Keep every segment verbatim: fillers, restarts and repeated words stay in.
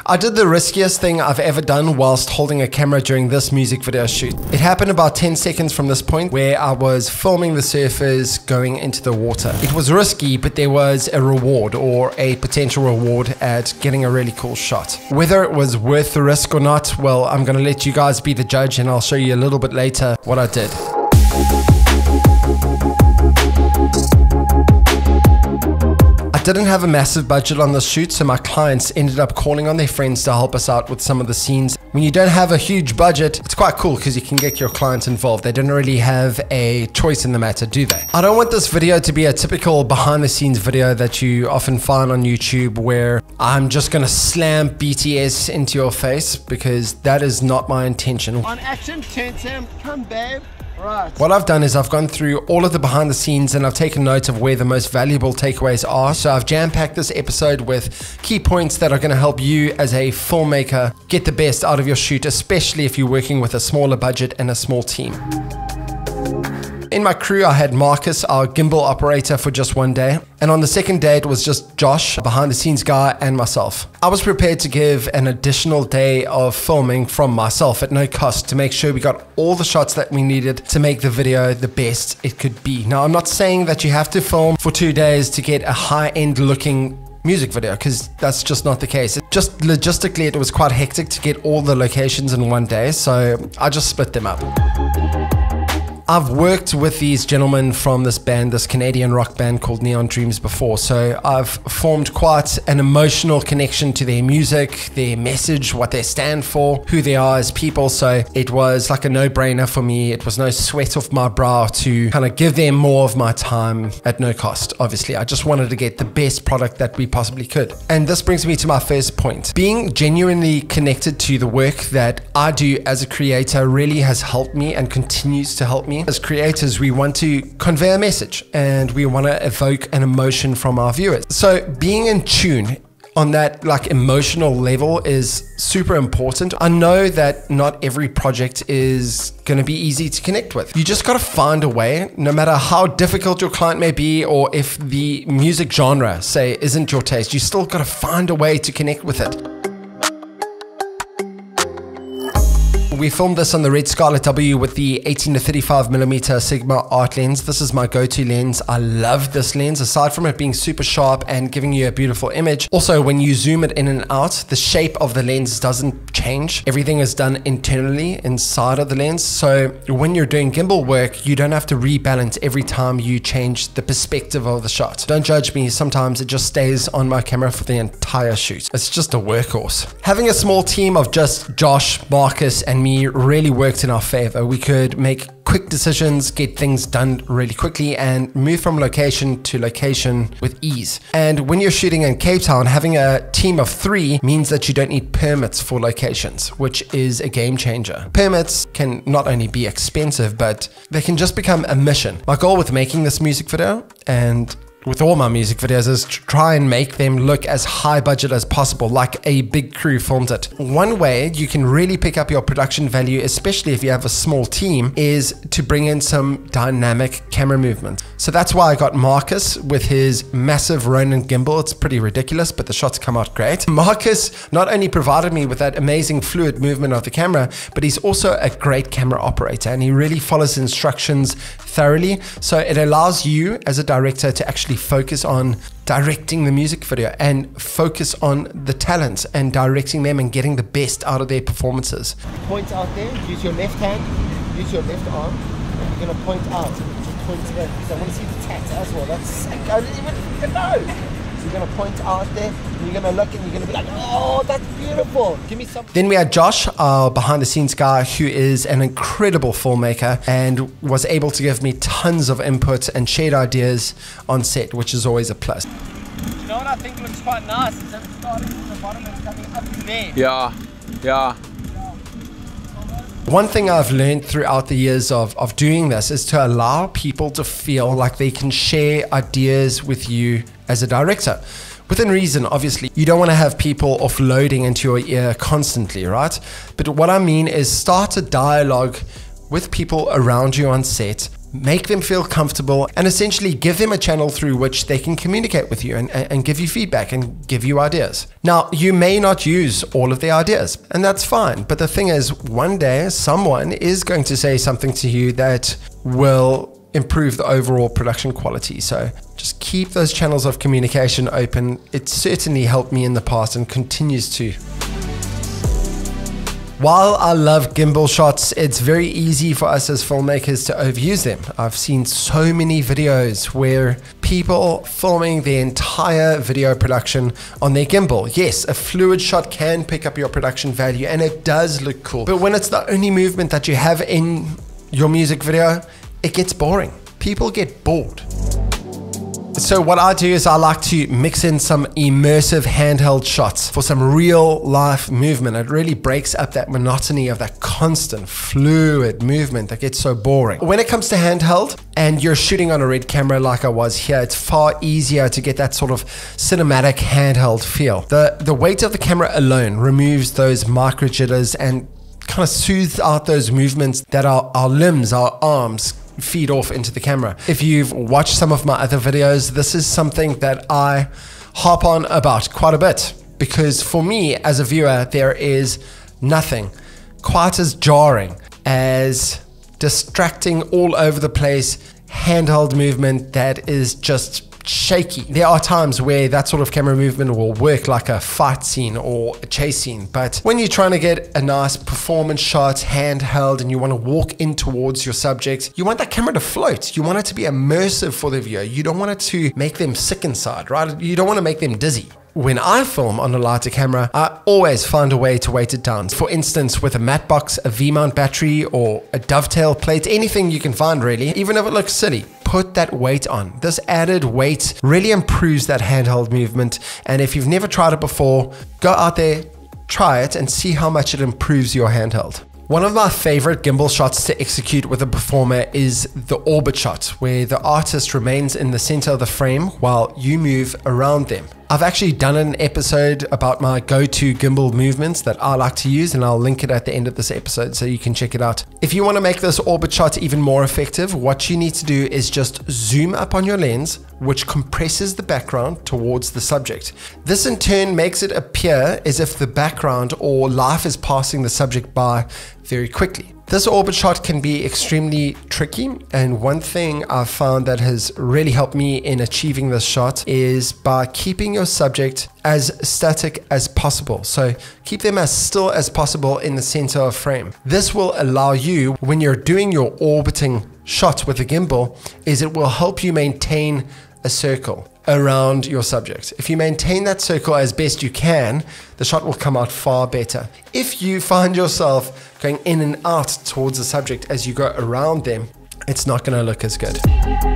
I did the riskiest thing I've ever done whilst holding a camera during this music video shoot. It happened about ten seconds from this point where I was filming the surfers going into the water. It was risky, but there was a reward or a potential reward at getting a really cool shot. Whether it was worth the risk or not, well, I'm gonna let you guys be the judge and I'll show you a little bit later what I did. I didn't have a massive budget on this shoot, so my clients ended up calling on their friends to help us out with some of the scenes. When you don't have a huge budget, it's quite cool because you can get your clients involved. They don't really have a choice in the matter, do they? I don't want this video to be a typical behind the scenes video that you often find on YouTube where I'm just gonna slam B T S into your face, because that is not my intention. On action, ten, Sam, come babe. Right. What I've done is I've gone through all of the behind the scenes and I've taken note of where the most valuable takeaways are. So I've jam-packed this episode with key points that are going to help you as a filmmaker get the best out of your shoot, especially if you're working with a smaller budget and a small team. In my crew, I had Marcus, our gimbal operator, for just one day. And on the second day, it was just Josh, behind the scenes guy, and myself. I was prepared to give an additional day of filming from myself at no cost to make sure we got all the shots that we needed to make the video the best it could be. Now, I'm not saying that you have to film for two days to get a high-end looking music video, because that's just not the case. It just logistically, it was quite hectic to get all the locations in one day, so I just split them up. I've worked with these gentlemen from this band, this Canadian rock band called Neon Dreams before, so I've formed quite an emotional connection to their music, their message, what they stand for, who they are as people, so it was like a no-brainer for me. It was no sweat off my brow to kind of give them more of my time at no cost, obviously. I just wanted to get the best product that we possibly could. And this brings me to my first point. Being genuinely connected to the work that I do as a creator really has helped me and continues to help me. As creators, we want to convey a message and we want to evoke an emotion from our viewers. So being in tune on that like emotional level is super important. I know that not every project is going to be easy to connect with. You just got to find a way, no matter how difficult your client may be, or if the music genre, say, isn't your taste, you still got to find a way to connect with it. We filmed this on the Red Scarlet W with the eighteen to thirty-five millimeter Sigma art lens. This is my go-to lens. I love this lens, aside from it being super sharp and giving you a beautiful image. Also, when you zoom it in and out, the shape of the lens doesn't change. Everything is done internally inside of the lens. So when you're doing gimbal work, you don't have to rebalance every time you change the perspective of the shot. Don't judge me. Sometimes it just stays on my camera for the entire shoot. It's just a workhorse. Having a small team of just Josh, Marcus, and me really worked in our favor. We could make quick decisions, get things done really quickly, and move from location to location with ease. And when you're shooting in Cape Town, having a team of three means that you don't need permits for locations, which is a game changer. Permits can not only be expensive, but they can just become a mission. My goal with making this music video, and with all my music videos, is to try and make them look as high budget as possible, like a big crew filmed it. One way you can really pick up your production value, especially if you have a small team, is to bring in some dynamic camera movement. So that's why I got Marcus with his massive Ronin gimbal. It's pretty ridiculous, but the shots come out great. Marcus not only provided me with that amazing fluid movement of the camera, but he's also a great camera operator, and he really follows instructions thoroughly. So it allows you as a director to actually focus on directing the music video and focus on the talents and directing them and getting the best out of their performances. Point out there, use your left hand, use your left arm, and you're gonna point out. Point to that, because I want to see the tats as well. That's sick. I didn't even freaking know. So you're gonna point out there, and you're gonna look, and you're gonna be like, oh, that's beautiful. Give me some. Then we had Josh, our behind the scenes guy, who is an incredible filmmaker and was able to give me tons of input and shared ideas on set, which is always a plus. You know what I think looks quite nice is that it's starting from the bottom and coming up in there. Yeah, yeah. One thing I've learned throughout the years of, of doing this is to allow people to feel like they can share ideas with you as a director. Within reason, obviously. You don't want to have people offloading into your ear constantly, right? But what I mean is start a dialogue with people around you on set. make them feel comfortable, and essentially give them a channel through which they can communicate with you and, and give you feedback and give you ideas. Now, you may not use all of the ideas, and that's fine. But the thing is, one day someone is going to say something to you that will improve the overall production quality. So just keep those channels of communication open. It certainly helped me in the past and continues to. While I love gimbal shots, it's very easy for us as filmmakers to overuse them. I've seen so many videos where people filming their entire video production on their gimbal. Yes, a fluid shot can pick up your production value and it does look cool. But when it's the only movement that you have in your music video, it gets boring. People get bored. So what I do is I like to mix in some immersive handheld shots for some real life movement. It really breaks up that monotony of that constant fluid movement that gets so boring. When it comes to handheld and you're shooting on a red camera like I was here, it's far easier to get that sort of cinematic handheld feel. The, the weight of the camera alone removes those micro jitters and kind of soothes out those movements that our, our limbs, our arms, feed off into the camera. If you've watched some of my other videos, this is something that I harp on about quite a bit, because for me as a viewer, there is nothing quite as jarring as distracting all over the place handheld movement that is just shaky. There are times where that sort of camera movement will work like a fight scene or a chase scene, but when you're trying to get a nice performance shot handheld and you want to walk in towards your subject, you want that camera to float. You want it to be immersive for the viewer. You don't want it to make them sick inside, right? You don't want to make them dizzy. When I film on a lighter camera, I always find a way to weight it down. For instance, with a matte box, a V-mount battery, or a dovetail plate, anything you can find really, even if it looks silly, put that weight on. This added weight really improves that handheld movement. And if you've never tried it before, go out there, try it, and see how much it improves your handheld. One of my favorite gimbal shots to execute with a performer is the orbit shot, where the artist remains in the center of the frame while you move around them. I've actually done an episode about my go-to gimbal movements that I like to use, and I'll link it at the end of this episode so you can check it out. If you want to make this orbit shot even more effective, what you need to do is just zoom up on your lens, which compresses the background towards the subject. This in turn makes it appear as if the background or life is passing the subject by very quickly. This orbit shot can be extremely tricky, and one thing I've found that has really helped me in achieving this shot is by keeping your subject as static as possible. So keep them as still as possible in the center of frame. This will allow you, when you're doing your orbiting shot with the gimbal, is it will help you maintain a circle around your subject. If you maintain that circle as best you can, the shot will come out far better. If you find yourself going in and out towards the subject as you go around them, it's not going to look as good.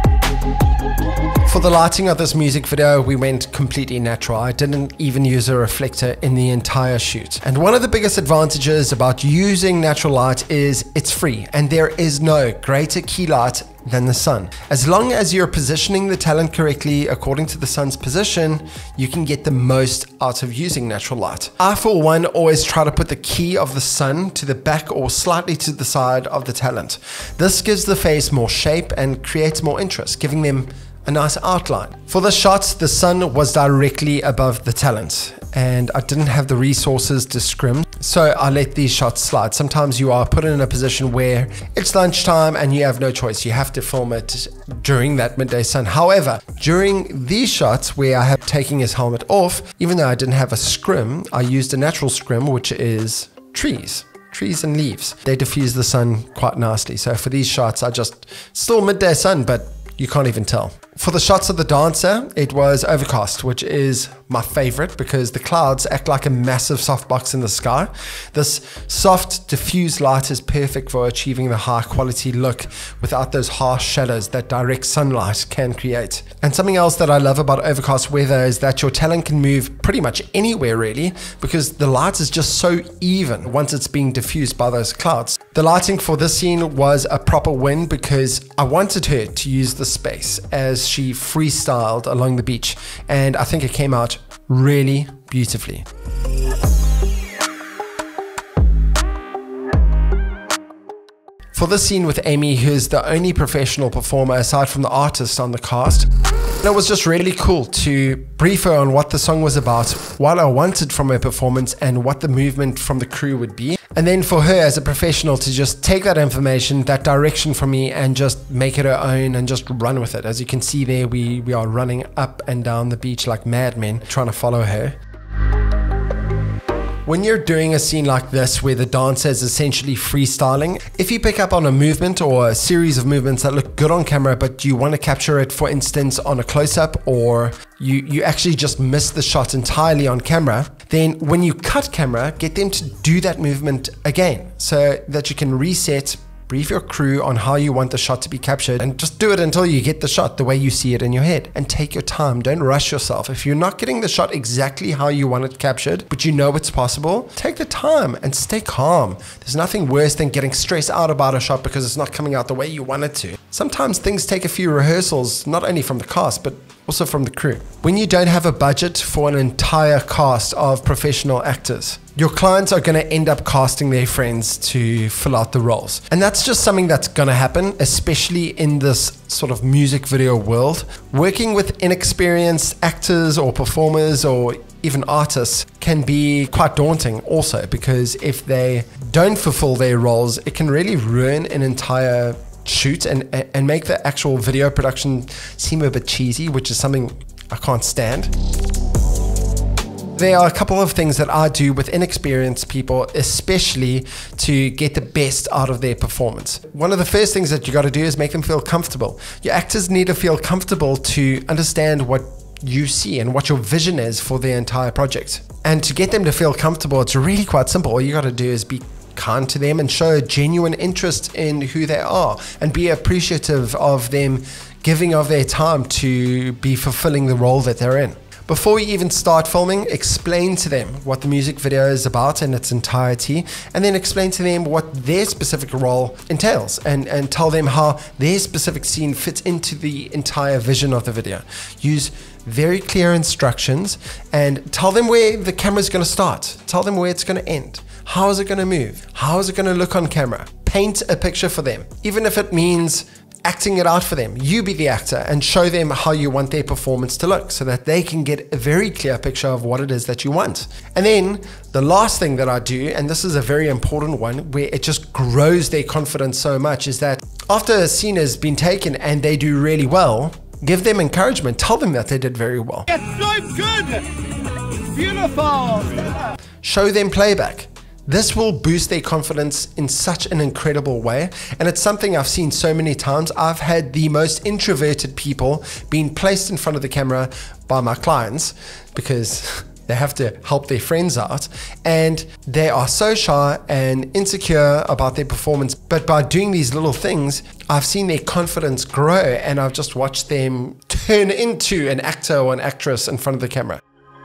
For the lighting of this music video, we went completely natural. I didn't even use a reflector in the entire shoot. And one of the biggest advantages about using natural light is it's free, and there is no greater key light than the sun. As long as you're positioning the talent correctly according to the sun's position, you can get the most out of using natural light. I, for one, always try to put the key of the sun to the back or slightly to the side of the talent. This gives the face more shape and creates more interest, giving them a nice outline. For the shot, the sun was directly above the talent, and I didn't have the resources to scrim, so I let these shots slide. Sometimes you are put in a position where it's lunchtime and you have no choice. You have to film it during that midday sun. However, during these shots where I have taking his helmet off, even though I didn't have a scrim, I used a natural scrim, which is trees. Trees and leaves. They diffuse the sun quite nicely. So for these shots, I just, still midday sun, but you can't even tell. For the shots of the dancer, it was overcast, which is my favorite because the clouds act like a massive softbox in the sky. This soft, diffused light is perfect for achieving the high quality look without those harsh shadows that direct sunlight can create. And something else that I love about overcast weather is that your talent can move pretty much anywhere really, because the light is just so even once it's being diffused by those clouds. The lighting for this scene was a proper win because I wanted her to use the space as she freestyled along the beach, and I think it came out really beautifully. For this scene with Amy, who's the only professional performer aside from the artist on the cast, it was just really cool to brief her on what the song was about, what I wanted from her performance, and what the movement from the crew would be. And then for her as a professional to just take that information, that direction from me, and just make it her own and just run with it. As you can see there, we, we are running up and down the beach like madmen, trying to follow her. When you're doing a scene like this where the dancer is essentially freestyling, if you pick up on a movement or a series of movements that look good on camera, but you want to capture it, for instance, on a close-up, or you, you actually just miss the shot entirely on camera, then when you cut camera, get them to do that movement again so that you can reset, brief your crew on how you want the shot to be captured, and just do it until you get the shot the way you see it in your head. And take your time, don't rush yourself. If you're not getting the shot exactly how you want it captured, but you know it's possible, take the time and stay calm. There's nothing worse than getting stressed out about a shot because it's not coming out the way you want it to. Sometimes things take a few rehearsals, not only from the cast, but also from the crew. When you don't have a budget for an entire cast of professional actors, your clients are going to end up casting their friends to fill out the roles. And that's just something that's going to happen, especially in this sort of music video world. Working with inexperienced actors or performers or even artists can be quite daunting also, because if they don't fulfill their roles, it can really ruin an entire shoot and, and make the actual video production seem a bit cheesy, which is something I can't stand. There are a couple of things that I do with inexperienced people, especially to get the best out of their performance. One of the first things that you got to do is make them feel comfortable. Your actors need to feel comfortable to understand what you see and what your vision is for the entire project. And to get them to feel comfortable, it's really quite simple. All you got to do is be kind to them and show a genuine interest in who they are, and be appreciative of them giving of their time to be fulfilling the role that they're in. Before you even start filming, explain to them what the music video is about in its entirety, and then explain to them what their specific role entails, and, and tell them how their specific scene fits into the entire vision of the video. Use very clear instructions and tell them where the camera is going to start. Tell them where it's going to end. How is it going to move? How is it going to look on camera? Paint a picture for them, even if it means acting it out for them. You be the actor and show them how you want their performance to look so that they can get a very clear picture of what it is that you want. And then the last thing that I do, and this is a very important one where it just grows their confidence so much, is that after a scene has been taken and they do really well, give them encouragement. Tell them that they did very well. It's so good! Beautiful! Show them playback. This will boost their confidence in such an incredible way, and it's something I've seen so many times. I've had the most introverted people being placed in front of the camera by my clients because they have to help their friends out, and they are so shy and insecure about their performance. But by doing these little things, I've seen their confidence grow, and I've just watched them turn into an actor or an actress in front of the camera.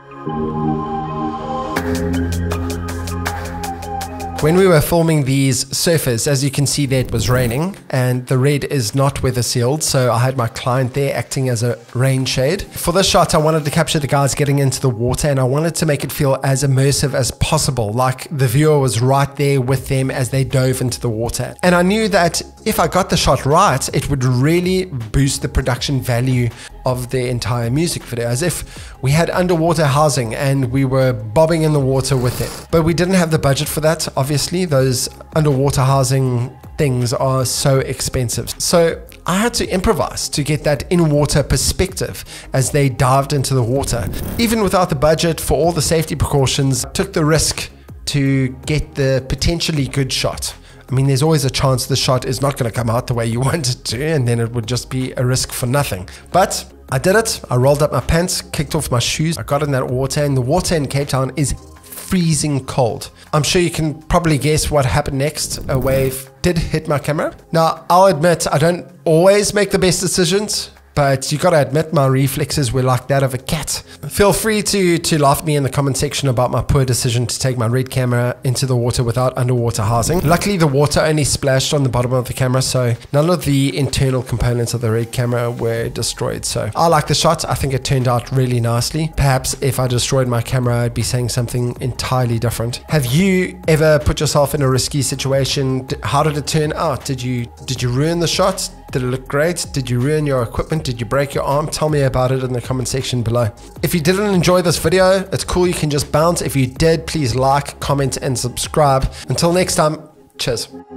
When we were filming these surfers, as you can see there, it was raining and the red is not weather sealed, so I had my client there acting as a rain shade. For this shot, I wanted to capture the guys getting into the water, and I wanted to make it feel as immersive as possible, like the viewer was right there with them as they dove into the water. And I knew that if I got the shot right, it would really boost the production value of the entire music video, as if we had underwater housing and we were bobbing in the water with it. But we didn't have the budget for that. Obviously, those underwater housing things are so expensive. So I had to improvise to get that in-water perspective as they dived into the water. Even without the budget for all the safety precautions, I took the risk to get the potentially good shot. I mean, there's always a chance the shot is not going to come out the way you want it to, and then it would just be a risk for nothing. But I did it. I rolled up my pants, kicked off my shoes. I got in that water, and the water in Cape Town is freezing cold. I'm sure you can probably guess what happened next. A wave did hit my camera. Now, I'll admit I don't always make the best decisions, but you got to admit my reflexes were like that of a cat. Feel free to, to laugh at me in the comment section about my poor decision to take my Red camera into the water without underwater housing. Luckily, the water only splashed on the bottom of the camera, so none of the internal components of the Red camera were destroyed. So I like the shot. I think it turned out really nicely. Perhaps if I destroyed my camera, I'd be saying something entirely different. Have you ever put yourself in a risky situation? How did it turn out? Did you did you ruin the shot? Did it look great? Did you ruin your equipment? Did you break your arm? Tell me about it in the comment section below. If you didn't enjoy this video, it's cool, you can just bounce. If you did, please like, comment, and subscribe. Until next time, cheers.